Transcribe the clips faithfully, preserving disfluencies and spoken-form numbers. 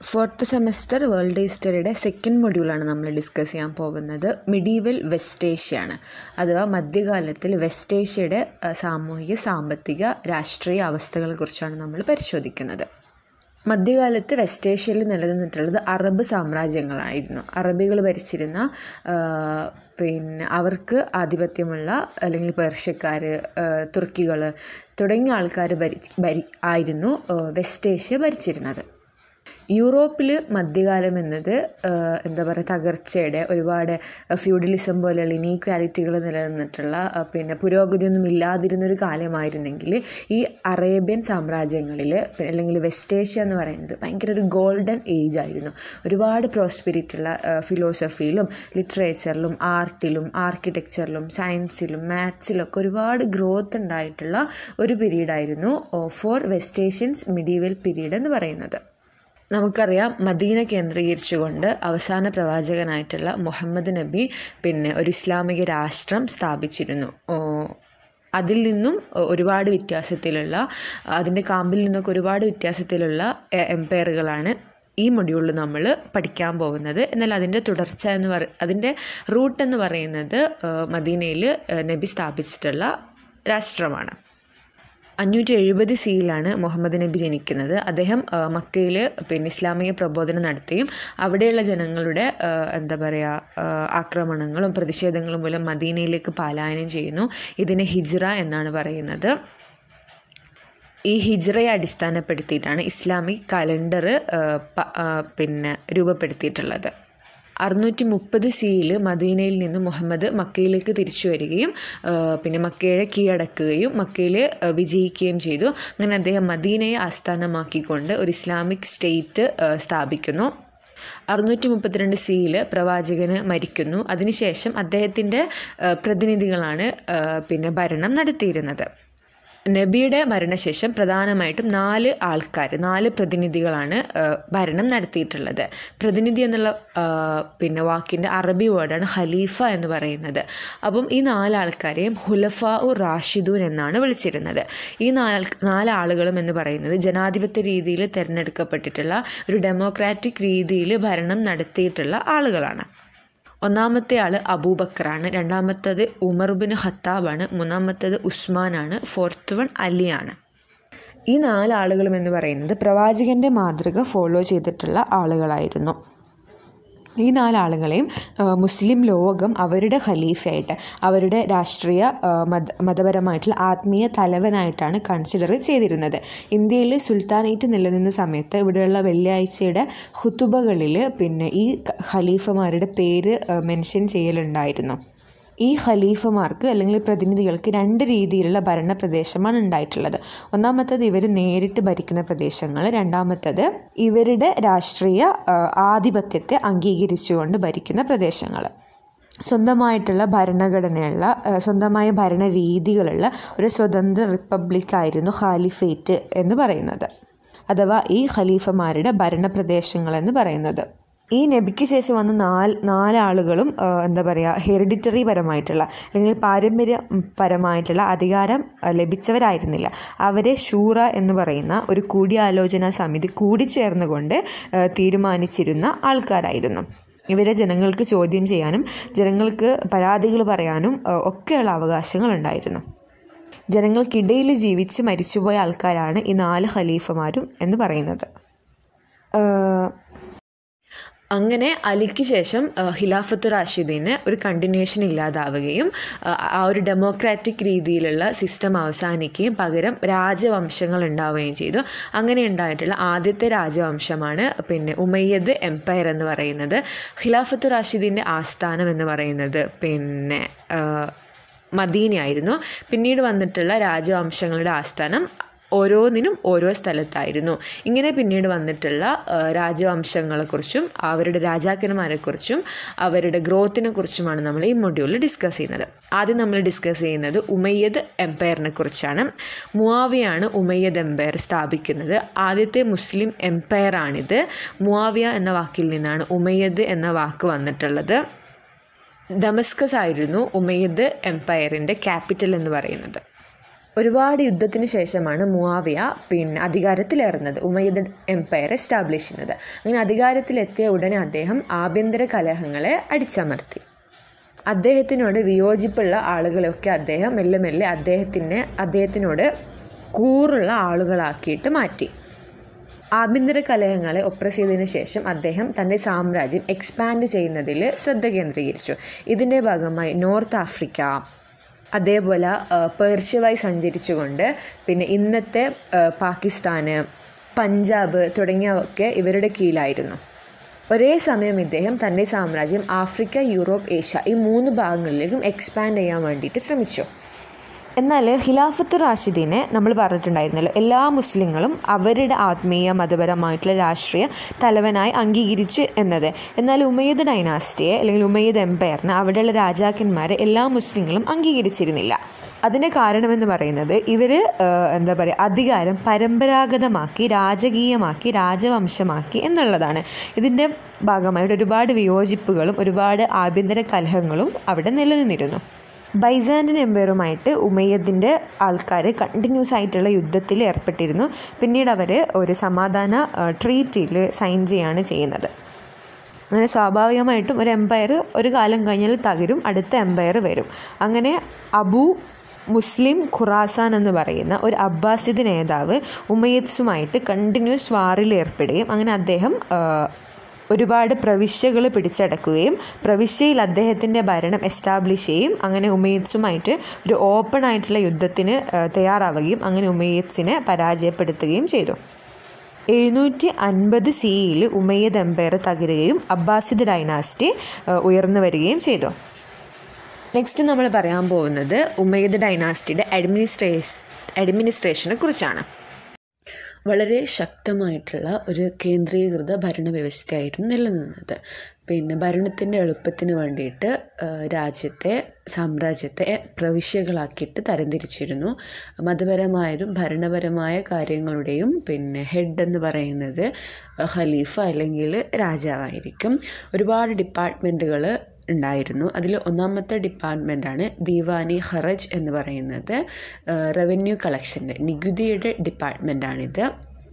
Fourth semester world ഹിസ്റ്ററിയുടെ second മൊഡ്യൂളാണ് നമ്മൾ ഡിസ്കസ് ചെയ്യാൻ പോകുന്നത്. മിഡീവൽ വെസ്റ്റ് ഏഷ്യയാണ്, അഥവാ മധ്യകാലത്തിൽ വെസ്റ്റ് ഏഷ്യയുടെ സാമൂഹിക, സാമ്പത്തിക, രാഷ്ട്രീയ അവസ്ഥകളെക്കുറിച്ചാണ് നമ്മൾ പരിശോധിക്കുന്നത്. മധ്യകാലത്ത് വെസ്റ്റ് ഏഷ്യയിൽ നിലനിന്നിട്ടുള്ളത് അറബ് സാമ്രാജ്യങ്ങളായിരുന്നു. അറബികൾ ഭരിച്ചിരുന്ന പിന്നെ അവർക്ക് ആധിപത്യമുള്ള അല്ലെങ്കിൽ പേർഷ്യക്കാർ, തുർക്കികൾ തുടങ്ങിയ ആൾക്കാർ ഭരി ഭരി ആയിരുന്നു വെസ്റ്റ് ഏഷ്യ ഭരിച്ചിരുന്നത്. യൂറോപ്പിൽ മധ്യകാലം എന്നത് എന്താ പറയുക തകർച്ചയുടെ, ഒരുപാട് ഫ്യൂഡലിസം പോലെയുള്ള ഇനീക്വാലിറ്റികൾ നിലനിന്നിട്ടുള്ള പിന്നെ പുരോഗതിയൊന്നും ഇല്ലാതിരുന്നൊരു കാലമായിരുന്നെങ്കിൽ ഈ അറേബ്യൻ സാമ്രാജ്യങ്ങളിൽ അല്ലെങ്കിൽ വെസ്റ്റ് ഏഷ്യ എന്ന് പറയുന്നത് ഭയങ്കര ഒരു ഗോൾഡൻ ഏജ് ആയിരുന്നു. ഒരുപാട് പ്രോസ്പെരിറ്റിയുള്ള ഫിലോസഫിയിലും ലിറ്ററേച്ചറിലും ആർട്ടിലും ആർക്കിടെക്ചറിലും സയൻസിലും മാത്സിലൊക്കെ ഒരുപാട് ഗ്രോത്ത് ഉണ്ടായിട്ടുള്ള ഒരു പീരീഡായിരുന്നു for West Asians medieval period എന്ന് പറയുന്നത്. നമുക്കറിയാം, മദീന കേന്ദ്രീകരിച്ചുകൊണ്ട് അവസാന പ്രവാചകനായിട്ടുള്ള മുഹമ്മദ് നബി പിന്നെ ഒരു ഇസ്ലാമിക രാഷ്ട്രം സ്ഥാപിച്ചിരുന്നു. അതിൽ നിന്നും ഒരുപാട് വ്യത്യാസത്തിലുള്ള, അതിൻ്റെ കാമ്പിൽ നിന്നൊക്കെ ഒരുപാട് വ്യത്യാസത്തിലുള്ള എംപയറുകളാണ് ഈ മൊഡ്യൂളിൽ നമ്മൾ പഠിക്കാൻ പോകുന്നത്. എന്നാൽ അതിൻ്റെ തുടർച്ച എന്ന് പറ അതിൻ്റെ റൂട്ട് എന്ന് പറയുന്നത് മദീനയിൽ നബി സ്ഥാപിച്ചിട്ടുള്ള രാഷ്ട്രമാണ്. അഞ്ഞൂറ്റി എഴുപത് സിയിലാണ് മുഹമ്മദ് നബി ജനിക്കുന്നത്. അദ്ദേഹം മക്കയിൽ പിന്നെ ഇസ്ലാമിക പ്രബോധനം നടത്തുകയും അവിടെയുള്ള ജനങ്ങളുടെ എന്താ പറയുക ആക്രമണങ്ങളും പ്രതിഷേധങ്ങളും മൂലം മദീനയിലേക്ക് പലായനം ചെയ്യുന്നു. ഇതിനെ ഹിജ്റ എന്നാണ് പറയുന്നത്. ഈ ഹിജ്റയെ അടിസ്ഥാനപ്പെടുത്തിയിട്ടാണ് ഇസ്ലാമിക് കലണ്ടർ പിന്നെ രൂപപ്പെടുത്തിയിട്ടുള്ളത്. അറുന്നൂറ്റി മുപ്പത് സിയിൽ മദീനയിൽ നിന്ന് മുഹമ്മദ് മക്കയിലേക്ക് തിരിച്ചു വരികയും പിന്നെ മക്കയെ കീഴടക്കുകയും മക്കയിൽ വിജയിക്കുകയും ചെയ്തു. അങ്ങനെ അദ്ദേഹം മദീനയെ ആസ്ഥാനമാക്കിക്കൊണ്ട് ഒരു ഇസ്ലാമിക് സ്റ്റേറ്റ് സ്ഥാപിക്കുന്നു. അറുന്നൂറ്റി മുപ്പത്തിരണ്ട് സിയിൽ പ്രവാചകന് മരിക്കുന്നു. അതിനുശേഷം അദ്ദേഹത്തിൻ്റെ പ്രതിനിധികളാണ് പിന്നെ ഭരണം നടത്തിയിരുന്നത്. നബിയുടെ മരണശേഷം പ്രധാനമായിട്ടും നാല് ആൾക്കാർ, നാല് പ്രതിനിധികളാണ് ഭരണം നടത്തിയിട്ടുള്ളത്. പ്രതിനിധി എന്നുള്ള പിന്നെ വാക്കിൻ്റെ അറബി വേർഡാണ് ഖലീഫ എന്ന് പറയുന്നത്. അപ്പം ഈ നാലാൾക്കാരെയും ഹുലഫാ ഉ റാഷിദൂൻ എന്നാണ് വിളിച്ചിരുന്നത്. ഈ നാല് നാലാളുകളും എന്ന് പറയുന്നത് ജനാധിപത്യ രീതിയിൽ തിരഞ്ഞെടുക്കപ്പെട്ടിട്ടുള്ള ഒരു ഡെമോക്രാറ്റിക് രീതിയിൽ ഭരണം നടത്തിയിട്ടുള്ള ആളുകളാണ്. ഒന്നാമത്തെ ആൾ അബൂബക്കറാണ്, രണ്ടാമത്തത് ഉമർ ബിൻ ഖത്താബാണ്, മൂന്നാമത്തത് ഉസ്മാനാണ്, ഫോർത്ത് വൺ അലിയാണ്. ഈ നാലാളുകളും എന്ന് പറയുന്നത് പ്രവാചകൻ്റെ മാതൃക ഫോളോ ചെയ്തിട്ടുള്ള ആളുകളായിരുന്നു. ഈ നാലാളുകളെയും മുസ്ലിം ലോകം അവരുടെ ഖലീഫയായിട്ട്, അവരുടെ രാഷ്ട്രീയ മത മതപരമായിട്ടുള്ള ആത്മീയ തലവനായിട്ടാണ് കൺസിഡർ ചെയ്തിരുന്നത്. ഇന്ത്യയിൽ സുൽത്താനേറ്റ് നിലനിന്ന സമയത്ത് ഇവിടെയുള്ള വെള്ളിയാഴ്ചയുടെ ഖുതുബകളിൽ പിന്നെ ഈ ഖലീഫമാരുടെ പേര് മെൻഷൻ ചെയ്യലുണ്ടായിരുന്നു. ഈ ഖലീഫമാർക്ക് അല്ലെങ്കിൽ പ്രതിനിധികൾക്ക് രണ്ട് രീതിയിലുള്ള ഭരണ പ്രദേശമാണ് ഉണ്ടായിട്ടുള്ളത്. ഒന്നാമത്തത് ഇവർ നേരിട്ട് ഭരിക്കുന്ന പ്രദേശങ്ങൾ, രണ്ടാമത്തത് ഇവരുടെ രാഷ്ട്രീയ ആധിപത്യത്തെ അംഗീകരിച്ചുകൊണ്ട് ഭരിക്കുന്ന പ്രദേശങ്ങൾ. സ്വന്തമായിട്ടുള്ള ഭരണഘടനയുള്ള, സ്വന്തമായ ഭരണ രീതികളുള്ള ഒരു സ്വതന്ത്ര റിപ്പബ്ലിക്കായിരുന്നു ഖാലിഫേറ്റ് എന്ന് പറയുന്നത്, അഥവാ ഈ ഖലീഫമാരുടെ ഭരണപ്രദേശങ്ങളെന്ന് പറയുന്നത്. ഈ നബിക്ക് ശേഷം വന്ന നാല് നാലാളുകളും എന്താ പറയുക ഹെറിഡിറ്ററി പരമായിട്ടുള്ള അല്ലെങ്കിൽ പാരമ്പര്യപരമായിട്ടുള്ള അധികാരം ലഭിച്ചവരായിരുന്നില്ല. അവരെ ഷൂറ എന്ന് പറയുന്ന ഒരു കൂടിയാലോചനാ സമിതി കൂടിച്ചേർന്നുകൊണ്ട് തീരുമാനിച്ചിരുന്ന ആൾക്കാരായിരുന്നു. ഇവരെ ജനങ്ങൾക്ക് ചോദ്യം ചെയ്യാനും ജനങ്ങൾക്ക് പരാതികൾ പറയാനും ഒക്കെയുള്ള അവകാശങ്ങളുണ്ടായിരുന്നു. ജനങ്ങൾക്കിടയിൽ ജീവിച്ച് മരിച്ചുപോയ ആൾക്കാരാണ് ഈ നാല് ഖലീഫമാരും എന്ന് പറയുന്നത്. അങ്ങനെ അലിക്ക് ശേഷം ഖിലാഫത്ത് റാഷിദീന് ഒരു കണ്ടിന്യൂഷൻ ഇല്ലാതാവുകയും ആ ഒരു ഡെമോക്രാറ്റിക് രീതിയിലുള്ള സിസ്റ്റം അവസാനിക്കുകയും പകരം രാജവംശങ്ങൾ ഉണ്ടാവുകയും ചെയ്തു. അങ്ങനെ ഉണ്ടായിട്ടുള്ള ആദ്യത്തെ രാജവംശമാണ് പിന്നെ ഉമയ്യദ് എംപയർ എന്ന് പറയുന്നത്. ഖിലാഫത്ത് റാഷിദീൻ്റെ ആസ്ഥാനം എന്ന് പറയുന്നത് പിന്നെ മദീനയായിരുന്നു. പിന്നീട് വന്നിട്ടുള്ള രാജവംശങ്ങളുടെ ആസ്ഥാനം ഓരോന്നിനും ഓരോ സ്ഥലത്തായിരുന്നു. ഇങ്ങനെ പിന്നീട് വന്നിട്ടുള്ള രാജവംശങ്ങളെക്കുറിച്ചും അവരുടെ രാജാക്കന്മാരെക്കുറിച്ചും അവരുടെ ഗ്രോത്തിനെ കുറിച്ചുമാണ് നമ്മൾ ഈ മൊഡ്യൂളിൽ ഡിസ്കസ് ചെയ്യുന്നത്. ആദ്യം നമ്മൾ ഡിസ്കസ് ചെയ്യുന്നത് ഉമയ്യദ് എംപയറിനെ കുറിച്ചാണ്. മുആവിയാണ് ഉമയ്യദ് എംപയർ സ്ഥാപിക്കുന്നത്. ആദ്യത്തെ മുസ്ലിം എംപയറാണിത്. മുആവിയ എന്ന വാക്കിൽ നിന്നാണ് ഉമയ്യദ് എന്ന വാക്ക് വന്നിട്ടുള്ളത്. ദമസ്കസ് ആയിരുന്നു ഉമയ്യദ് എംപയറിൻ്റെ ക്യാപിറ്റൽ എന്ന് പറയുന്നത്. ഒരുപാട് യുദ്ധത്തിന് ശേഷമാണ് മുആവിയ പിന്നെ അധികാരത്തിലേറുന്നത്, ഉമയ്യദ് എംപയർ എസ്റ്റാബ്ലിഷ് ചെയ്യുന്നത്. അങ്ങനെ അധികാരത്തിലെത്തിയ ഉടനെ അദ്ദേഹം ആഭ്യന്തര കലഹങ്ങളെ അടിച്ചമർത്തി. അദ്ദേഹത്തിനോട് വിയോജിപ്പുള്ള ആളുകളെയൊക്കെ അദ്ദേഹം മെല്ലെ മെല്ലെ അദ്ദേഹത്തിനെ അദ്ദേഹത്തിനോട് കൂറുള്ള ആളുകളാക്കിയിട്ട് മാറ്റി. ആഭ്യന്തര കലഹങ്ങളെ ഒപ്രസ് ചെയ്തതിനു ശേഷം അദ്ദേഹം തൻ്റെ സാമ്രാജ്യം എക്സ്പാൻഡ് ചെയ്യുന്നതിൽ ശ്രദ്ധ കേന്ദ്രീകരിച്ചു. ഇതിൻ്റെ ഭാഗമായി നോർത്ത് ആഫ്രിക്ക, അതേപോലെ പേർഷ്യ വഴി സഞ്ചരിച്ചുകൊണ്ട് പിന്നെ ഇന്നത്തെ പാകിസ്ഥാന്, പഞ്ചാബ് തുടങ്ങിയവയൊക്കെ ഇവരുടെ കീഴിലായിരുന്നു. ഒരേ സമയം ഇദ്ദേഹം തൻ്റെ സാമ്രാജ്യം ആഫ്രിക്ക, യൂറോപ്പ്, ഏഷ്യ ഈ മൂന്ന് ഭാഗങ്ങളിലേക്കും എക്സ്പാൻഡ് ചെയ്യാൻ വേണ്ടിയിട്ട് ശ്രമിച്ചു. എന്നാൽ ഖിലാഫത്ത് റാഷിദീനെ നമ്മൾ പറഞ്ഞിട്ടുണ്ടായിരുന്നല്ലോ, എല്ലാ മുസ്ലിങ്ങളും അവരുടെ ആത്മീയ മതപരമായിട്ടുള്ള രാഷ്ട്രീയ തലവനായി അംഗീകരിച്ചു എന്നത്. എന്നാൽ ഉമയ്യദ് ഡൈനാസ്റ്റിയെ അല്ലെങ്കിൽ ഉമയ്യദ് എംപയറിനെ അവിടെയുള്ള രാജാക്കന്മാരെ എല്ലാ മുസ്ലിങ്ങളും അംഗീകരിച്ചിരുന്നില്ല. അതിന് കാരണമെന്ന് പറയുന്നത് ഇവർ എന്താ പറയുക അധികാരം പരമ്പരാഗതമാക്കി, രാജകീയമാക്കി, രാജവംശമാക്കി എന്നുള്ളതാണ്. ഇതിൻ്റെ ഭാഗമായിട്ട് ഒരുപാട് വിയോജിപ്പുകളും ഒരുപാട് ആഭ്യന്തര കലഹങ്ങളും അവിടെ നിലനിന്നിരുന്നു. ബൈസാൻഡിൻ എംപയറുമായിട്ട് ഉമയ്യദിൻ്റെ ആൾക്കാർ കണ്ടിന്യൂസ് ആയിട്ടുള്ള യുദ്ധത്തിൽ ഏർപ്പെട്ടിരുന്നു. പിന്നീട് അവർ ഒരു സമാധാന ട്രീറ്റിയിൽ സൈൻ ചെയ്യുകയാണ് ചെയ്യുന്നത്. അങ്ങനെ സ്വാഭാവികമായിട്ടും ഒരു എംപയർ ഒരു കാലം കഴിഞ്ഞാൽ തകരും, അടുത്ത എംപയർ വരും. അങ്ങനെ അബു മുസ്ലിം ഖുറാസാൻ എന്ന് പറയുന്ന ഒരു അബ്ബാസിദ് നേതാവ് ഉമയ്യദ്സുമായിട്ട് കണ്ടിന്യൂസ് വാറിൽ ഏർപ്പെടുകയും അങ്ങനെ അദ്ദേഹം ഒരുപാട് പ്രവിശ്യകൾ പിടിച്ചടക്കുകയും പ്രവിശ്യയിൽ അദ്ദേഹത്തിൻ്റെ ഭരണം എസ്റ്റാബ്ലിഷ് ചെയ്യും. അങ്ങനെ ഉമയ്യദ്സുമായിട്ട് ഒരു ഓപ്പൺ ആയിട്ടുള്ള യുദ്ധത്തിന് തയ്യാറാവുകയും അങ്ങനെ ഉമയ്യദ്സിനെ പരാജയപ്പെടുത്തുകയും ചെയ്തു. എഴുന്നൂറ്റി അൻപത് സിയിൽ ഉമയ്യദ് എംപയർ തകരുകയും അബ്ബാസിദ് ഡൈനാസ്റ്റി ഉയർന്നു വരികയും ചെയ്തു. നെക്സ്റ്റ് നമ്മൾ പറയാൻ പോകുന്നത് ഉമയ്യദ് ഡൈനാസ്റ്റിയുടെ അഡ്മിനിസ്ട്രേഷൻ അഡ്മിനിസ്ട്രേഷനെ കുറിച്ചാണ്. വളരെ ശക്തമായിട്ടുള്ള ഒരു കേന്ദ്രീകൃത ഭരണവ്യവസ്ഥയായിരുന്നു നിലനിന്നത്. പിന്നെ ഭരണത്തിൻ്റെ എളുപ്പത്തിന് വേണ്ടിയിട്ട് രാജ്യത്തെ സാമ്രാജ്യത്തെ പ്രവിശ്യകളാക്കിയിട്ട് തരംതിരിച്ചിരുന്നു. മതപരമായതും ഭരണപരമായ കാര്യങ്ങളുടെയും പിന്നെ ഹെഡ് എന്ന് പറയുന്നത് ഖലീഫ അല്ലെങ്കിൽ രാജാവായിരിക്കും. ഒരുപാട് ഡിപ്പാർട്ട്മെൻറ്റുകൾ ഉണ്ടായിരുന്നു. അതിൽ ഒന്നാമത്തെ ഡിപ്പാർട്ട്മെൻറ്റാണ് ദീവാനി ഖറജ് എന്ന് പറയുന്നത്. റവന്യൂ കളക്ഷൻ്റെ നികുതിയുടെ ഡിപ്പാർട്ട്മെൻറ്റാണിത്.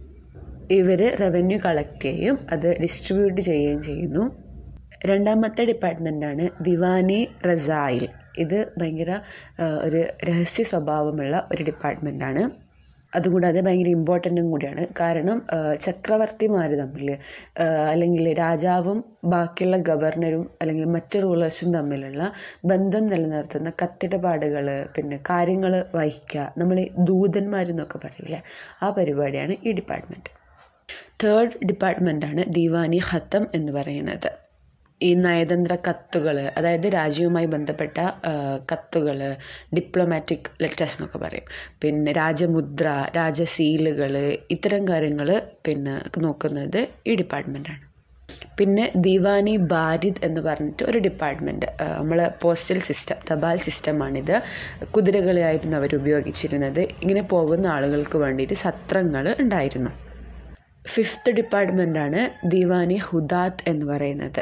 ഇവർ റവന്യൂ കളക്ട് ചെയ്യുകയും അത് ഡിസ്ട്രിബ്യൂട്ട് ചെയ്യുകയും ചെയ്യുന്നു. രണ്ടാമത്തെ ഡിപ്പാർട്ട്മെൻറ്റാണ് ദിവാനി റസായിൽ. ഇത് ഭയങ്കര ഒരു രഹസ്യ സ്വഭാവമുള്ള ഒരു ഡിപ്പാർട്ട്മെൻറ്റാണ്. അതുകൂടാതെ ഭയങ്കര ഇമ്പോർട്ടൻറ്റും കൂടിയാണ്. കാരണം ചക്രവർത്തിമാർ തമ്മിൽ അല്ലെങ്കിൽ രാജാവും ബാക്കിയുള്ള ഗവർണറും അല്ലെങ്കിൽ മറ്റ് റൂളേഴ്സും തമ്മിലുള്ള ബന്ധം നിലനിർത്തുന്ന കത്തിടപാടുകൾ, പിന്നെ കാര്യങ്ങൾ വഹിക്കുക, നമ്മൾ ദൂതന്മാരെന്നൊക്കെ പറയില്ലേ, ആ പരിപാടിയാണ് ഈ ഡിപ്പാർട്ട്മെൻറ്റ്. തേർഡ് ഡിപ്പാർട്ട്മെൻറ്റാണ് ദീവാനി ഖത്തം എന്ന് പറയുന്നത്. ഈ നയതന്ത്ര കത്തുകൾ, അതായത് രാജ്യവുമായി ബന്ധപ്പെട്ട കത്തുകൾ, ഡിപ്ലോമാറ്റിക് ലെറ്റേഴ്സ് എന്നൊക്കെ പറയും. പിന്നെ രാജമുദ്ര, രാജസീലുകൾ, ഇത്തരം കാര്യങ്ങൾ പിന്നെ നോക്കുന്നത് ഈ ഡിപ്പാർട്ട്മെൻറ്റാണ്. പിന്നെ ദീവാനി ബാരിദ് എന്ന് പറഞ്ഞിട്ട് ഒരു ഡിപ്പാർട്ട്മെൻറ്റ്, നമ്മൾ പോസ്റ്റൽ സിസ്റ്റം, തപാൽ സിസ്റ്റമാണിത്. കുതിരകളെയായിരുന്നു അവർ ഉപയോഗിച്ചിരുന്നത്. ഇങ്ങനെ പോകുന്ന ആളുകൾക്ക് വേണ്ടിയിട്ട് സത്രങ്ങൾ ഉണ്ടായിരുന്നു. ഫിഫ്ത്ത് ഡിപ്പാർട്ട്മെൻറ്റാണ് ദീവാനി ഹുദാത്ത് എന്ന് പറയുന്നത്.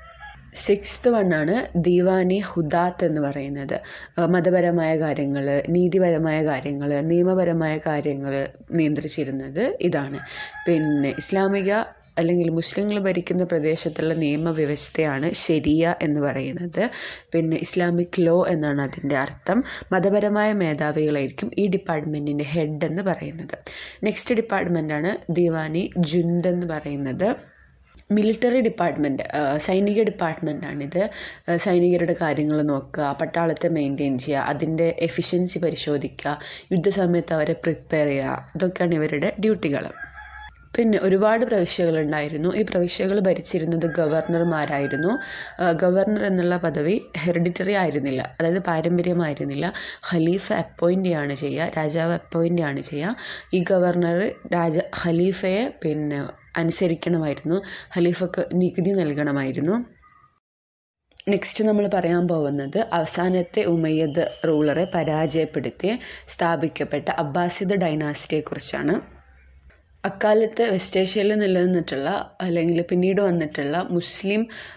സിക്സ്ത് വണ്ണാണ് ദീവാനി ഹുദാത്ത് എന്ന് പറയുന്നത്. മതപരമായ കാര്യങ്ങൾ, നീതിപരമായ കാര്യങ്ങൾ, നിയമപരമായ കാര്യങ്ങൾ നിയന്ത്രിച്ചിരുന്നത് ഇതാണ്. പിന്നെ ഇസ്ലാമിക അല്ലെങ്കിൽ മുസ്ലിങ്ങൾ ഭരിക്കുന്ന പ്രദേശത്തുള്ള നിയമവ്യവസ്ഥയാണ് ശരിയ എന്ന് പറയുന്നത്. പിന്നെ ഇസ്ലാമിക് ലോ എന്നാണ് അതിൻ്റെ അർത്ഥം. മതപരമായ മേധാവികളായിരിക്കും ഈ ഡിപ്പാർട്ട്മെൻറ്റിൻ്റെ ഹെഡ് എന്ന് പറയുന്നത്. നെക്സ്റ്റ് ഡിപ്പാർട്ട്മെൻറ്റാണ് ദീവാനി ജുന്ദ് എന്ന് പറയുന്നത്. മിലിറ്ററി ഡിപ്പാർട്ട്മെൻറ്റ്, സൈനിക ഡിപ്പാർട്ട്മെൻറ്റാണിത്. സൈനികരുടെ കാര്യങ്ങൾ നോക്കുക, പട്ടാളത്തെ മെയിൻറ്റെയിൻ ചെയ്യുക, അതിൻ്റെ എഫിഷ്യൻസി പരിശോധിക്കുക, യുദ്ധസമയത്ത് അവരെ പ്രിപ്പയർ ചെയ്യുക, ഇതൊക്കെയാണ് ഇവരുടെ ഡ്യൂട്ടികൾ. പിന്നെ ഒരുപാട് പ്രവിശ്യകളുണ്ടായിരുന്നു. ഈ പ്രവിശ്യകൾ ഭരിച്ചിരുന്നത് ഗവർണർമാരായിരുന്നു. ഗവർണർ എന്നുള്ള പദവി ഹെറിഡിറ്ററി ആയിരുന്നില്ല, അതായത് പാരമ്പര്യമായിരുന്നില്ല. ഖലീഫ അപ്പോയിൻ്റ് ആണ് ചെയ്യുക, രാജാവ് അപ്പോയിൻ്റ് ആണ് ചെയ്യുക. ഈ ഗവർണർ രാജ ഖലീഫയെ പിന്നെ അനുസരിക്കണമായിരുന്നു, ഖലീഫക്ക് നികുതി നൽകണമായിരുന്നു. നെക്സ്റ്റ് നമ്മൾ പറയാൻ പോകുന്നത് അവസാനത്തെ ഉമയ്യദ് റൂളറെ പരാജയപ്പെടുത്തി സ്ഥാപിക്കപ്പെട്ട അബ്ബാസിദ് ഡൈനാസ്റ്റിയെക്കുറിച്ചാണ്. അക്കാലത്ത് വെസ്റ്റ് ഏഷ്യയിൽ നിലനിന്നിട്ടുള്ള അല്ലെങ്കിൽ പിന്നീട് വന്നിട്ടുള്ള മുസ്ലിം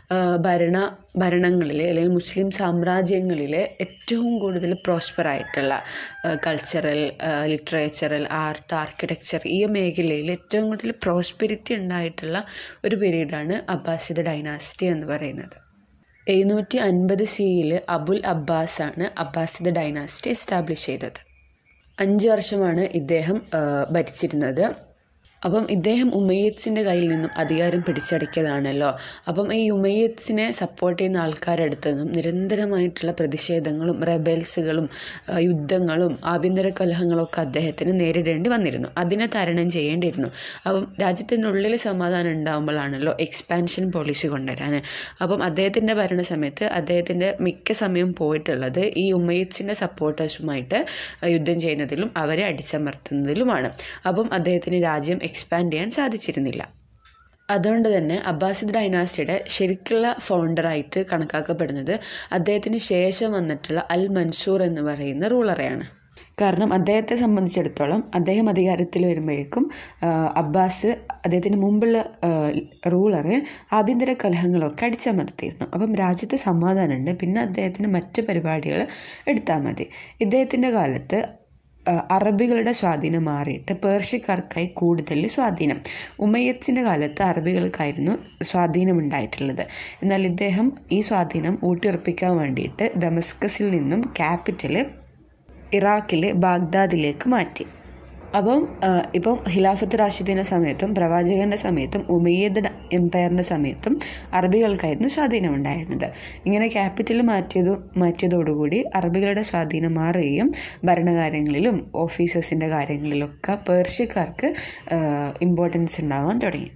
ഭരണ ഭരണങ്ങളിലെ അല്ലെങ്കിൽ മുസ്ലിം സാമ്രാജ്യങ്ങളിലെ ഏറ്റവും കൂടുതൽ പ്രോസ്പർ ആയിട്ടുള്ള കൾച്ചറൽ, ലിറ്ററേച്ചറൽ, ആർട്ട്, ആർക്കിടെക്ചർ ഈ മേഖലയിൽ ഏറ്റവും കൂടുതൽ പ്രോസ്പെരിറ്റി ഉണ്ടായിട്ടുള്ള ഒരു പീരീഡാണ് അബ്ബാസിദ് ഡൈനാസ്റ്റി എന്ന് പറയുന്നത്. എഴുന്നൂറ്റി അൻപത് സിയിൽ അബുൽ അബ്ബാസാണ് അബ്ബാസിദ് ഡൈനാസ്റ്റി എസ്റ്റാബ്ലിഷ് ചെയ്തത്. അഞ്ച് വർഷമാണ് ഇദ്ദേഹം ഭരിച്ചിരുന്നത്. അപ്പം ഇദ്ദേഹം ഉമയ്യദ്സിൻ്റെ കയ്യിൽ നിന്നും അധികാരം പിടിച്ചടക്കിയതാണല്ലോ. അപ്പം ഈ ഉമയ്യദ്സിനെ സപ്പോർട്ട് ചെയ്യുന്ന ആൾക്കാരുടെ അടുത്ത് നിന്നും നിരന്തരമായിട്ടുള്ള പ്രതിഷേധങ്ങളും റെബൽസുകളും യുദ്ധങ്ങളും ആഭ്യന്തര കലഹങ്ങളൊക്കെ അദ്ദേഹത്തിന് നേരിടേണ്ടി വന്നിരുന്നു. അതിനെ തരണം ചെയ്യേണ്ടിയിരുന്നു. അപ്പം രാജ്യത്തിൻ്റെ ഉള്ളിൽ സമാധാനം ഉണ്ടാകുമ്പോഴാണല്ലോ എക്സ്പാൻഷൻ പോളിസി കൊണ്ടുവരാൻ. അപ്പം അദ്ദേഹത്തിൻ്റെ ഭരണസമയത്ത് അദ്ദേഹത്തിൻ്റെ മിക്ക സമയം പോയിട്ടുള്ളത് ഈ ഉമയ്യദ്സിൻ്റെ സപ്പോർട്ടേഴ്സുമായിട്ട് യുദ്ധം ചെയ്യുന്നതിലും അവരെ അടിച്ചമർത്തുന്നതിലുമാണ്. അപ്പം അദ്ദേഹത്തിന് രാജ്യം എക്സ്പാൻഡ് ചെയ്യാൻ സാധിച്ചിരുന്നില്ല. അതുകൊണ്ട് തന്നെ അബ്ബാസിദ് ഡൈനാസ്റ്റിയുടെ ശരിക്കുള്ള ഫൗണ്ടറായിട്ട് കണക്കാക്കപ്പെടുന്നത് അദ്ദേഹത്തിന് ശേഷം വന്നിട്ടുള്ള അൽ മൻസൂർ എന്ന് പറയുന്ന റൂളറെയാണ്. കാരണം അദ്ദേഹത്തെ സംബന്ധിച്ചിടത്തോളം അദ്ദേഹം അധികാരത്തിൽ വരുമ്പോഴേക്കും അബ്ബാസ് അദ്ദേഹത്തിന് മുമ്പുള്ള റൂളർ ആഭ്യന്തര കലഹങ്ങളൊക്കെ അടിച്ചമർത്തിയിരുന്നു. അപ്പം രാജ്യത്ത് സമാധാനമുണ്ട്, പിന്നെ അദ്ദേഹത്തിന് മറ്റ് പരിപാടികൾ എടുത്താൽ മതി. ഇദ്ദേഹത്തിൻ്റെ കാലത്ത് അറബികളുടെ സ്വാധീനം മാറിയിട്ട് പേർഷ്യക്കാർക്കായി കൂടുതൽ സ്വാധീനം. ഉമയ്യദ്സിൻ്റെ കാലത്ത് അറബികൾക്കായിരുന്നു സ്വാധീനം ഉണ്ടായിട്ടുള്ളത്. എന്നാൽ ഇദ്ദേഹം ഈ സ്വാധീനം ഊട്ടിയുറപ്പിക്കാൻ വേണ്ടിയിട്ട് ദമസ്കസിൽ നിന്നും ക്യാപിറ്റൽ ഇറാഖിലെ ബാഗ്ദാദിലേക്ക് മാറ്റി. അപ്പം ഇപ്പം ഖിലാഫത്ത് റാഷിദിൻ്റെ സമയത്തും പ്രവാചകൻ്റെ സമയത്തും ഉമയ്യദ് എംപയറിൻ്റെ സമയത്തും അറബികൾക്കായിരുന്നു സ്വാധീനം ഉണ്ടായിരുന്നത്. ഇങ്ങനെ ക്യാപിറ്റൽ മാറ്റിയതു മാറ്റിയതോടുകൂടി അറബികളുടെ സ്വാധീനം മാറുകയും ഭരണകാര്യങ്ങളിലും ഓഫീസേഴ്സിൻ്റെ കാര്യങ്ങളിലൊക്കെ പേർഷ്യക്കാർക്ക് ഇമ്പോർട്ടൻസ് ഉണ്ടാവാൻ തുടങ്ങി.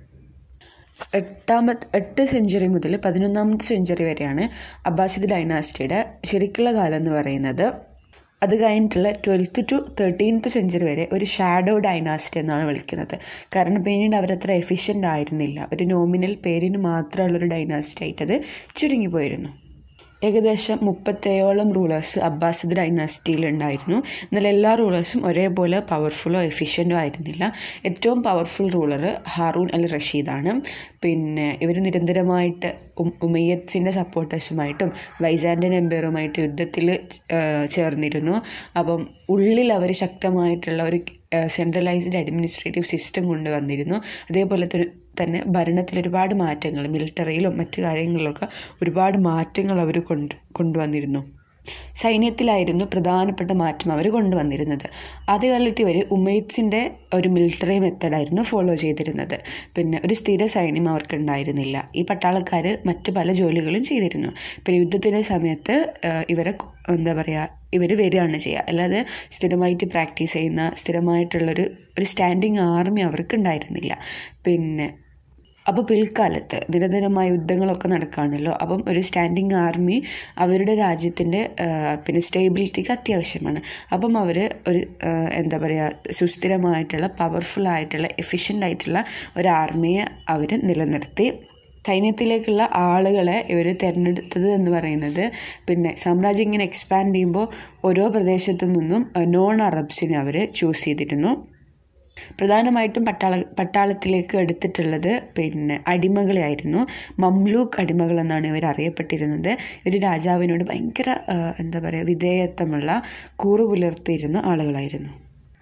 എട്ടാമത്തെ എട്ട് സെഞ്ചുറി മുതൽ പതിനൊന്നാമത്തെ സെഞ്ചുറി വരെയാണ് അബ്ബാസിദ് ഡൈനാസ്റ്റിയുടെ ശരിക്കുള്ള കാലം എന്ന് പറയുന്നത്. അത് കഴിഞ്ഞിട്ടുള്ള ട്വൽത്ത് ടു തേർട്ടീൻത്ത് സെഞ്ചുറി വരെ ഒരു ഷാഡോ ഡൈനാസ്റ്റി എന്നാണ് വിളിക്കുന്നത്. കാരണം പിന്നീട് അവരത്ര എഫിഷ്യൻ്റ് ആയിരുന്നില്ല. ഒരു നോമിനൽ പേരിന് മാത്രമുള്ളൊരു ഡൈനാസ്റ്റി ആയിട്ടത് ചുരുങ്ങിപ്പോയിരുന്നു. ഏകദേശം മുപ്പത്തേഴോളം റൂളേഴ്സ് അബ്ബാസിദ് ഡൈനാസ്റ്റിയിൽ ഉണ്ടായിരുന്നു. എന്നാൽ എല്ലാ റൂളേഴ്സും ഒരേപോലെ പവർഫുള്ളോ എഫിഷ്യൻറ്റോ ആയിരുന്നില്ല. ഏറ്റവും പവർഫുൾ റൂളർ ഹാറൂൺ അൽ റഷീദാണ്. പിന്നെ ഇവർ നിരന്തരമായിട്ട് ഉമയ്യദ്സിൻ്റെ സപ്പോർട്ടേഴ്സുമായിട്ടും വൈസാൻഡിയൻ എംപയറുമായിട്ട് യുദ്ധത്തിൽ ചേർന്നിരുന്നു. അപ്പം ഉള്ളിൽ അവർ ശക്തമായിട്ടുള്ള ഒരു സെൻട്രലൈസ്ഡ് അഡ്മിനിസ്ട്രേറ്റീവ് സിസ്റ്റം കൊണ്ടുവന്നിരുന്നു. അതേപോലെ തന്നെ ഭരണത്തിൽ ഒരുപാട് മാറ്റങ്ങൾ, മിലിറ്ററിയിലും മറ്റു കാര്യങ്ങളിലൊക്കെ ഒരുപാട് മാറ്റങ്ങൾ അവർ കൊണ്ട് കൊണ്ടുവന്നിരുന്നു. സൈന്യത്തിലായിരുന്നു പ്രധാനപ്പെട്ട മാറ്റം അവർ കൊണ്ടുവന്നിരുന്നത്. ആദ്യകാലത്ത് ഇവർ ഉമയ്യദ്സിൻ്റെ ഒരു മിലിറ്ററി മെത്തഡായിരുന്നു ഫോളോ ചെയ്തിരുന്നത്. പിന്നെ ഒരു സ്ഥിര സൈന്യം അവർക്കുണ്ടായിരുന്നില്ല. ഈ പട്ടാളക്കാർ മറ്റ് പല ജോലികളും ചെയ്തിരുന്നു. പിന്നെ യുദ്ധത്തിൻ്റെ സമയത്ത് ഇവരെ എന്താ പറയുക ഇവർ വരികയാണ് ചെയ്യുക. അല്ലാതെ സ്ഥിരമായിട്ട് പ്രാക്ടീസ് ചെയ്യുന്ന സ്ഥിരമായിട്ടുള്ളൊരു ഒരു സ്റ്റാൻഡിങ് ആർമി അവർക്കുണ്ടായിരുന്നില്ല. പിന്നെ അപ്പോൾ പിൽക്കാലത്ത് നിരന്തരമായ യുദ്ധങ്ങളൊക്കെ നടക്കുകയാണല്ലോ. അപ്പം ഒരു സ്റ്റാൻഡിങ് ആർമി അവരുടെ രാജ്യത്തിൻ്റെ പിന്നെ സ്റ്റേബിലിറ്റിക്ക് അത്യാവശ്യമാണ്. അപ്പം അവർ ഒരു എന്താ പറയുക സുസ്ഥിരമായിട്ടുള്ള പവർഫുള്ളായിട്ടുള്ള എഫിഷ്യൻ്റ് ആയിട്ടുള്ള ഒരു ആർമിയെ അവർ നിലനിർത്തി. സൈന്യത്തിലേക്കുള്ള ആളുകളെ ഇവർ തിരഞ്ഞെടുത്തത് എന്ന് പറയുന്നത് പിന്നെ സാമ്രാജ്യം ഇങ്ങനെ എക്സ്പാൻഡ് ചെയ്യുമ്പോൾ ഓരോ പ്രദേശത്തു നിന്നും നോൺ അറബ്സിനെ അവർ ചൂസ് ചെയ്തിരുന്നു. പ്രധാനമായിട്ടും പട്ടാള പട്ടാളത്തിലേക്ക് എടുത്തിട്ടുള്ളത് പിന്നെ അടിമകളെയായിരുന്നു. മംലൂക്ക് അടിമകൾ എന്നാണ് ഇവർ അറിയപ്പെട്ടിരുന്നത്. ഇവർ രാജാവിനോട് ഭയങ്കര എന്താ പറയുക വിധേയത്വമുള്ള കൂറു പുലർത്തിയിരുന്ന ആളുകളായിരുന്നു.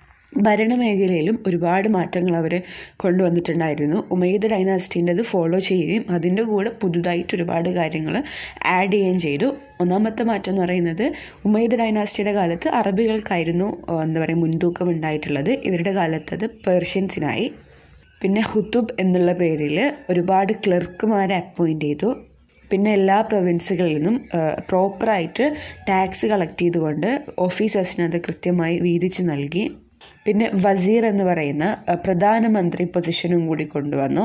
ഭരണമേഖലയിലും ഒരുപാട് മാറ്റങ്ങൾ അവർ കൊണ്ടുവന്നിട്ടുണ്ടായിരുന്നു. ഉമയ്യദ് ഡൈനാസ്റ്റിൻ്റെത് ഫോളോ ചെയ്യുകയും അതിൻ്റെ കൂടെ പുതുതായിട്ട് ഒരുപാട് കാര്യങ്ങൾ ആഡ് ചെയ്യുകയും ചെയ്തു. ഒന്നാമത്തെ മാറ്റം എന്ന് പറയുന്നത് ഉമയ്യദ് ഡൈനാസ്റ്റിയുടെ കാലത്ത് അറബികൾക്കായിരുന്നു എന്താ പറയുക മുൻതൂക്കം ഉണ്ടായിട്ടുള്ളത്. ഇവരുടെ കാലത്ത് അത് പേർഷ്യൻസിനായി. പിന്നെ ഹുത്തുബ് എന്നുള്ള പേരിൽ ഒരുപാട് ക്ലർക്കുമാരെ അപ്പോയിൻ്റ് ചെയ്തു. പിന്നെ എല്ലാ പ്രൊവിൻസുകളിൽ നിന്നും പ്രോപ്പറായിട്ട് ടാക്സ് കളക്ട് ചെയ്തുകൊണ്ട് ഓഫീസേഴ്സിന് അത് കൃത്യമായി വീതിച്ച് നൽകി. പിന്നെ വസീർ എന്ന് പറയുന്ന പ്രധാനമന്ത്രി പൊസിഷനും കൂടി കൊണ്ടുവന്നു.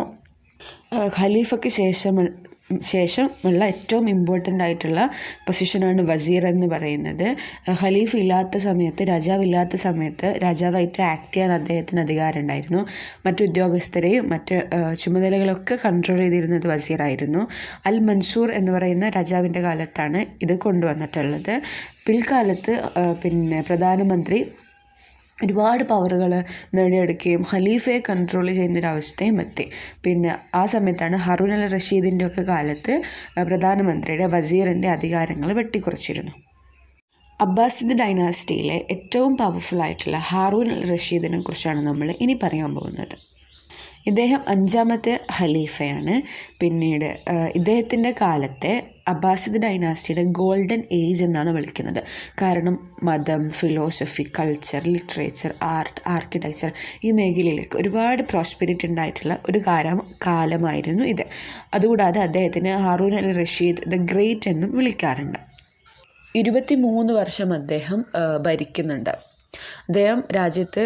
ഖലീഫയ്ക്ക് ശേഷം ശേഷമുള്ള ഏറ്റവും ഇമ്പോർട്ടൻ്റ് ആയിട്ടുള്ള പൊസിഷനാണ് വസീർ എന്ന് പറയുന്നത്. ഖലീഫ് ഇല്ലാത്ത സമയത്ത്, രാജാവില്ലാത്ത സമയത്ത് രാജാവായിട്ട് ആക്ട് ചെയ്യാൻ അദ്ദേഹത്തിന് അധികാരം ഉണ്ടായിരുന്നു. മറ്റു ഉദ്യോഗസ്ഥരെയും മറ്റ് ചുമതലകളൊക്കെ കൺട്രോൾ ചെയ്തിരുന്നത് വസീറായിരുന്നു. അൽ മൻസൂർ എന്ന് പറയുന്ന രാജാവിൻ്റെ കാലത്താണ് ഇത് കൊണ്ടുവന്നിട്ടുള്ളത്. പിൽക്കാലത്ത് പിന്നെ പ്രധാനമന്ത്രി ഒരുപാട് പവറുകൾ നേടിയെടുക്കുകയും ഖലീഫയെ കൺട്രോൾ ചെയ്യുന്നൊരവസ്ഥയും എത്തി. പിന്നെ ആ സമയത്താണ് ഹാറൂൻ അൽ റഷീദിൻ്റെ ഒക്കെ കാലത്ത് പ്രധാനമന്ത്രിയുടെ വസീറിൻ്റെ അധികാരങ്ങൾ വെട്ടിക്കുറച്ചിരുന്നു. അബ്ബാസിദ് ഡൈനാസ്റ്റിയിലെ ഏറ്റവും പവർഫുൾ ആയിട്ടുള്ള ഹാറൂൻ അൽ റഷീദിനെ കുറിച്ചാണ് നമ്മൾ ഇനി പറയാൻ പോകുന്നത്. ഇദ്ദേഹം അഞ്ചാമത്തെ ഖലീഫയാണ്. പിന്നീട് ഇദ്ദേഹത്തിൻ്റെ കാലത്തെ അബ്ബാസിദ് ഡൈനാസ്റ്റിയുടെ ഗോൾഡൻ ഏജ് എന്നാണ് വിളിക്കുന്നത്. കാരണം മതം, philosophy, culture, literature, art, architecture ഈ മേഖലയിലേക്ക് ഒരുപാട് പ്രോസ്പെരിറ്റി ഉണ്ടായിട്ടുള്ള ഒരു കാലം കാലമായിരുന്നു ഇത്. അതുകൂടാതെ അദ്ദേഹത്തിന് Harun al Rashid the great എന്നും വിളിക്കാറുണ്ട്. ഇരുപത്തി മൂന്ന് വർഷം അദ്ദേഹം ഭരിക്കുന്നുണ്ട്. അദ്ദേഹം രാജ്യത്ത്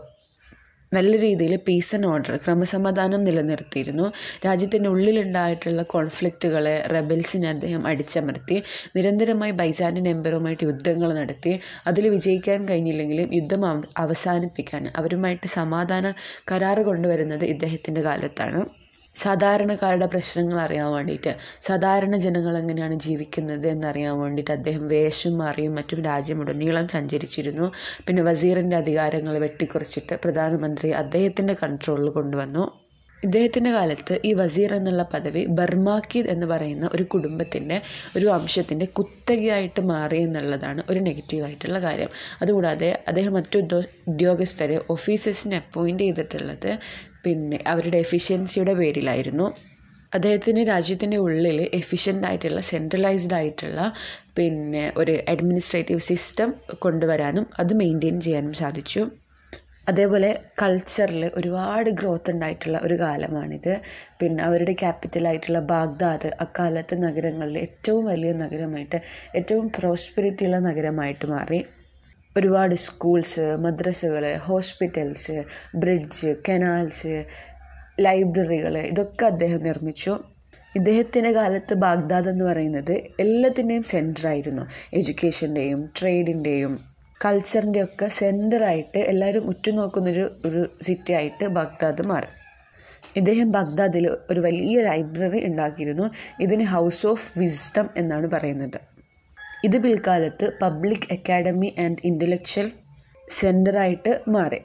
നല്ല രീതിയിൽ പീസ് ആൻഡ് ഓർഡർ, ക്രമസമാധാനം നിലനിർത്തിയിരുന്നു. രാജ്യത്തിൻ്റെ ഉള്ളിലുണ്ടായിട്ടുള്ള കോൺഫ്ലിക്റ്റുകളെ, റെബൽസിനെ അദ്ദേഹം അടിച്ചമർത്തി. നിരന്തരമായി ബൈസാൻഡിയൻ എംപയറുമായിട്ട് യുദ്ധങ്ങൾ നടത്തി. അതിൽ വിജയിക്കാൻ കഴിഞ്ഞില്ലെങ്കിലും യുദ്ധം അവസാനിപ്പിക്കാൻ അവരുമായിട്ട് സമാധാന കരാറ് കൊണ്ടുവരുന്നത് ഇദ്ദേഹത്തിൻ്റെ കാലത്താണ്. സാധാരണക്കാരുടെ പ്രശ്നങ്ങൾ അറിയാൻ വേണ്ടിയിട്ട്, സാധാരണ ജനങ്ങൾ എങ്ങനെയാണ് ജീവിക്കുന്നത് എന്നറിയാൻ വേണ്ടിയിട്ട് അദ്ദേഹം വേഷം മാറിയും മറ്റും രാജ്യമുടനീളം സഞ്ചരിച്ചിരുന്നു. പിന്നെ വസീറിൻ്റെ അധികാരങ്ങൾ വെട്ടിക്കുറച്ചിട്ട് പ്രധാനമന്ത്രി അദ്ദേഹത്തിൻ്റെ കൺട്രോളിൽ കൊണ്ടുവന്നു. ഇദ്ദേഹത്തിൻ്റെ കാലത്ത് ഈ വസീർ എന്നുള്ള പദവി ബർമാക്കീദ് എന്ന് പറയുന്ന ഒരു കുടുംബത്തിൻ്റെ ഒരു വംശത്തിൻ്റെ കുത്തകയായിട്ട് മാറി എന്നുള്ളതാണ് ഒരു നെഗറ്റീവായിട്ടുള്ള കാര്യം. അതുകൂടാതെ അദ്ദേഹം മറ്റു ഉദ്യോഗസ്ഥരെ, ഓഫീസേഴ്സിനെ അപ്പോയിൻ്റ് ചെയ്തിട്ടുള്ളത് പിന്നെ അവരുടെ എഫിഷ്യൻസിയുടെ പേരിലായിരുന്നു. അദ്ദേഹത്തിന് രാജ്യത്തിൻ്റെ ഉള്ളിൽ എഫിഷ്യൻ്റ് ആയിട്ടുള്ള, സെൻട്രലൈസ്ഡ് ആയിട്ടുള്ള പിന്നെ ഒരു അഡ്മിനിസ്ട്രേറ്റീവ് സിസ്റ്റം കൊണ്ടുവരാനും അത് മെയിൻറ്റെയിൻ ചെയ്യാനും സാധിച്ചു. അതേപോലെ കൾച്ചറിൽ ഒരുപാട് ഗ്രോത്ത് ഉണ്ടായിട്ടുള്ള ഒരു കാലമാണിത്. പിന്നെ അവരുടെ ക്യാപിറ്റലായിട്ടുള്ള ബാഗ്ദാദ് അക്കാലത്തെ നഗരങ്ങളിൽ ഏറ്റവും വലിയ നഗരമായിട്ട്, ഏറ്റവും പ്രോസ്പെരിറ്റി ഉള്ള നഗരമായിട്ട് മാറി. ഒരുപാട് സ്കൂൾസ്, മദ്രസകൾ, ഹോസ്പിറ്റൽസ്, ബ്രിഡ്ജ്, കനാൽസ്, ലൈബ്രറികൾ ഇതൊക്കെ അദ്ദേഹം നിർമ്മിച്ചു. ഇദ്ദേഹത്തിൻ്റെ കാലത്ത് ബാഗ്ദാദ് എന്ന് പറയുന്നത് എല്ലാത്തിൻ്റെയും സെൻറ്ററായിരുന്നു. എഡ്യൂക്കേഷൻ്റെയും ട്രേഡിൻ്റെയും കൾച്ചറിൻ്റെ ഒക്കെ സെൻറ്ററായിട്ട് എല്ലാവരും ഉറ്റുനോക്കുന്നൊരു ഒരു സിറ്റി ആയിട്ട് ബാഗ്ദാദ് മാറി. ഇദ്ദേഹം ബാഗ്ദാദിൽ ഒരു വലിയ ലൈബ്രറി ഉണ്ടാക്കിയിരുന്നു. ഇതിന് ഹൗസ് ഓഫ് വിസ്ഡം എന്നാണ് പറയുന്നത്. ഇത് പിൽക്കാലത്ത് പബ്ലിക് അക്കാഡമി ആൻഡ് ഇൻ്റലക്ച്വൽ സെൻ്ററായിട്ട് മാറി.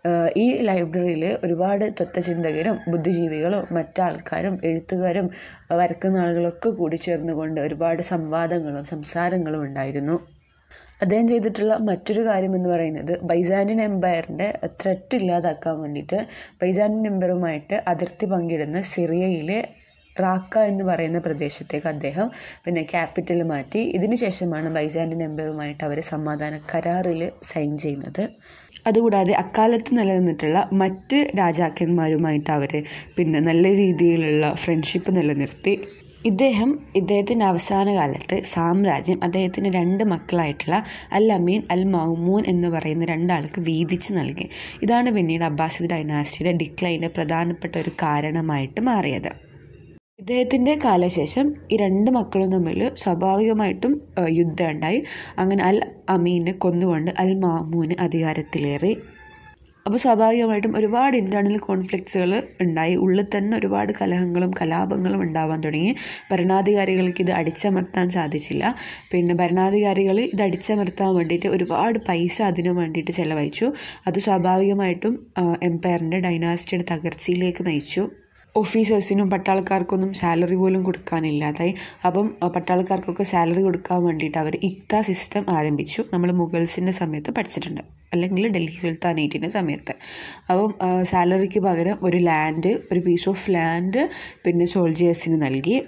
ഈ ലൈബ്രറിയിൽ ഒരുപാട് തത്വചിന്തകരും ബുദ്ധിജീവികളും മറ്റാൾക്കാരും എഴുത്തുകാരും വരക്കുന്ന ആളുകളൊക്കെ കൂടി ചേർന്നുകൊണ്ട് ഒരുപാട് സംവാദങ്ങളും സംസാരങ്ങളും ഉണ്ടായിരുന്നു. അദ്ദേഹം ചെയ്തിട്ടുള്ള മറ്റൊരു കാര്യം എന്ന് പറയുന്നത് ബൈസാൻഡിയൻ എംപയറിൻ്റെ ത്രെറ്റ് ഇല്ലാതാക്കാൻ വേണ്ടിയിട്ട് ബൈസാൻഡിയൻ എംപയറുമായിട്ട് അതിർത്തി പങ്കിടുന്ന സിറിയയിലെ റാക്ക എന്ന് പറയുന്ന പ്രദേശത്തേക്ക് അദ്ദേഹം പിന്നെ ക്യാപിറ്റൽ മാറ്റി. ഇതിന് ശേഷമാണ് ബൈസാൻഡിയൻ എംപയറുമായിട്ട് അവർ സമാധാന കരാറിൽ സൈൻ ചെയ്യുന്നത്. അതുകൂടാതെ അക്കാലത്ത് നിലനിന്നിട്ടുള്ള മറ്റ് രാജാക്കന്മാരുമായിട്ട് അവർ പിന്നെ നല്ല രീതിയിലുള്ള ഫ്രണ്ട്ഷിപ്പ് നിലനിർത്തി. ഇദ്ദേഹം ഇദ്ദേഹത്തിൻ്റെ അവസാന കാലത്ത് സാമ്രാജ്യം അദ്ദേഹത്തിന് രണ്ട് മക്കളായിട്ടുള്ള അൽ അമീൻ, അൽ മൗമൂൻ എന്ന് പറയുന്ന രണ്ടാൾക്ക് വീതിച്ച് നൽകി. ഇതാണ് പിന്നീട് അബ്ബാസിദ് ഡൈനാസ്റ്റിയുടെ ഡിക്ലൈൻ്റെ പ്രധാനപ്പെട്ട ഒരു കാരണമായിട്ട് മാറിയത്. ഇദ്ദേഹത്തിൻ്റെ കാലശേഷം ഈ രണ്ട് മക്കളും തമ്മിൽ സ്വാഭാവികമായിട്ടും യുദ്ധം ഉണ്ടായി. അങ്ങനെ അൽ അമീനെ കൊന്നുകൊണ്ട് അൽ മാമൂന് അധികാരത്തിലേറി. അപ്പോൾ സ്വാഭാവികമായിട്ടും ഒരുപാട് ഇൻറ്റേർണൽ കോൺഫ്ലിക്ട്സുകൾ ഉണ്ടായി. ഉള്ളിൽ തന്നെ ഒരുപാട് കലഹങ്ങളും കലാപങ്ങളും ഉണ്ടാവാൻ തുടങ്ങി. ഭരണാധികാരികൾക്ക് ഇത് അടിച്ചമർത്താൻ സാധിച്ചില്ല. പിന്നെ ഭരണാധികാരികൾ ഇത് അടിച്ചമർത്താൻ വേണ്ടിയിട്ട് ഒരുപാട് പൈസ അതിനു വേണ്ടിയിട്ട് ചിലവഴിച്ചു. അത് സ്വാഭാവികമായിട്ടും എംപയറിൻ്റെ ഡൈനാസ്റ്റിയുടെ തകർച്ചയിലേക്ക് നയിച്ചു. ഓഫീസേഴ്സിനും പട്ടാളക്കാർക്കൊന്നും സാലറി പോലും കൊടുക്കാനില്ലാതായി. അപ്പം പട്ടാളക്കാർക്കൊക്കെ സാലറി കൊടുക്കാൻ വേണ്ടിയിട്ട് അവർ ഇക്ത സിസ്റ്റം ആരംഭിച്ചു. നമ്മൾ മുഗൾസിൻ്റെ സമയത്ത് പഠിച്ചിട്ടുണ്ട്, അല്ലെങ്കിൽ ഡൽഹി സുൽത്താനേറ്റിൻ്റെ സമയത്ത്. അപ്പം സാലറിക്ക് പകരം ഒരു ലാൻഡ്, ഒരു പീസ് ഓഫ് ലാൻഡ് പിന്നെ സോൾജിയേഴ്സിന് നൽകി.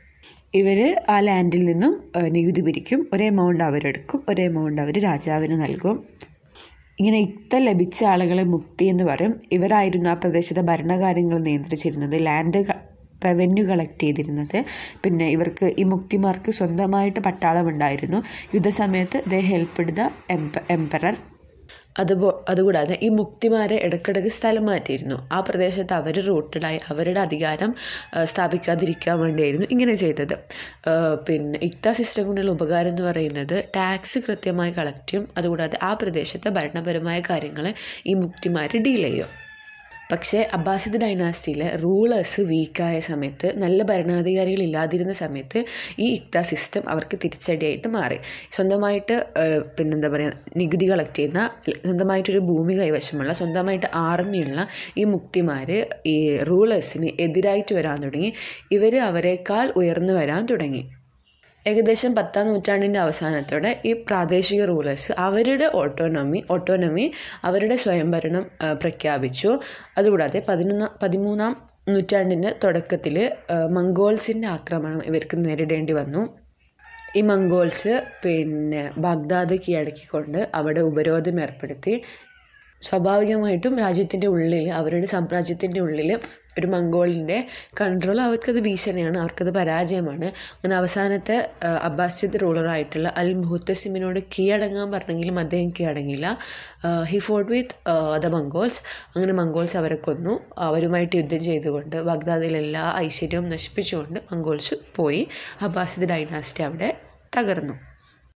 ഇവർ ആ ലാൻഡിൽ നിന്നും നികുതി പിരിക്കും. ഒരേ എമൗണ്ട് അവരെടുക്കും, ഒരേ എമൗണ്ട് അവർ രാജാവിന് നൽകും. ഇങ്ങനെ ഇക്ത ലഭിച്ച ആളുകളെ മുക്തി എന്ന് പറയും. ഇവരായിരുന്നു ആ പ്രദേശത്തെ ഭരണകാര്യങ്ങൾ നിയന്ത്രിച്ചിരുന്നത്, ലാൻഡ് റവന്യൂ കളക്ട് ചെയ്തിരുന്നത്. പിന്നെ ഇവർക്ക് ഈ മുക്തിമാർക്ക് സ്വന്തമായിട്ട് പട്ടാളം ഉണ്ടായിരുന്നു. യുദ്ധസമയത്ത് they helped the emp emperor അതുപോ അതുകൂടാതെ ഈ മുക്തിമാരെ ഇടയ്ക്കിടയ്ക്ക് സ്ഥലം മാറ്റിയിരുന്നു. ആ പ്രദേശത്ത് അവർ റൂട്ടഡായി അവരുടെ അധികാരം സ്ഥാപിക്കാതിരിക്കാൻ വേണ്ടിയായിരുന്നു ഇങ്ങനെ ചെയ്തത്. പിന്നെ ഇക്ത സിസ്റ്റം കൊണ്ടുള്ള ഉപകാരം എന്ന് പറയുന്നത് ടാക്സ് കൃത്യമായി കളക്ട് ചെയ്യും. അതുകൂടാതെ ആ പ്രദേശത്തെ ഭരണപരമായ കാര്യങ്ങൾ ഈ മുക്തിമാർ ഡീൽ ചെയ്യും. പക്ഷേ അബ്ബാസിദ് ഡൈനാസ്റ്റിയിലെ റൂളേഴ്സ് വീക്കായ സമയത്ത്, നല്ല ഭരണാധികാരികൾ ഇല്ലാതിരുന്ന സമയത്ത് ഈ ഇക്ത സിസ്റ്റം അവർക്ക് തിരിച്ചടിയായിട്ട് മാറി. സ്വന്തമായിട്ട് പിന്നെന്താ പറയുക നികുതി കളക്ട് ചെയ്യുന്ന, സ്വന്തമായിട്ടൊരു ഭൂമി കൈവശമുള്ള, സ്വന്തമായിട്ട് ആർമിയുള്ള ഈ മുക്തിമാർ ഈ റൂളേഴ്സിന് എതിരായിട്ട് വരാൻ തുടങ്ങി. ഇവർ അവരെക്കാൾ ഉയർന്നു വരാൻ തുടങ്ങി. ഏകദേശം പത്താം നൂറ്റാണ്ടിൻ്റെ അവസാനത്തോടെ ഈ പ്രാദേശിക റൂളേഴ്സ് അവരുടെ ഓട്ടോണമി ഓട്ടോണമി അവരുടെ സ്വയംഭരണം പ്രഖ്യാപിച്ചു. അതുകൂടാതെ പതിനൊന്നാം പതിമൂന്നാം നൂറ്റാണ്ടിൻ്റെ തുടക്കത്തിൽ മംഗോൾസിൻ്റെ ആക്രമണം ഇവർക്ക് നേരിടേണ്ടി വന്നു. ഈ മംഗോൾസ് പിന്നെ ബാഗ്ദാദ് കീഴടക്കിക്കൊണ്ട് അവിടെ ഉപരോധം ഏർപ്പെടുത്തി. സ്വാഭാവികമായിട്ടും രാജ്യത്തിൻ്റെ ഉള്ളിൽ, അവരുടെ സാമ്രാജ്യത്തിൻ്റെ ഉള്ളിൽ ഒരു മംഗോളിൻ്റെ കൺട്രോൾ അവർക്കത് ഭീഷണിയാണ്, അവർക്കത് പരാജയമാണ്. അങ്ങനെ അവസാനത്തെ അബ്ബാസിദ് റൂളറായിട്ടുള്ള അൽ മുഹത്തസിമിനോട് കീഴടങ്ങാൻ പറഞ്ഞെങ്കിലും അദ്ദേഹം കീഴടങ്ങില്ല. He fought with the Mongols. അങ്ങനെ മംഗോൾസ് അവരെ കൊന്നു. അവരുമായിട്ട് യുദ്ധം ചെയ്തുകൊണ്ട് ബാഗ്ദാദിലെ എല്ലാ ഐശ്വര്യവും നശിപ്പിച്ചുകൊണ്ട് മംഗോൾസ് പോയി. അബ്ബാസിദ് ഡൈനാസ്റ്റി അവിടെ തകർന്നു.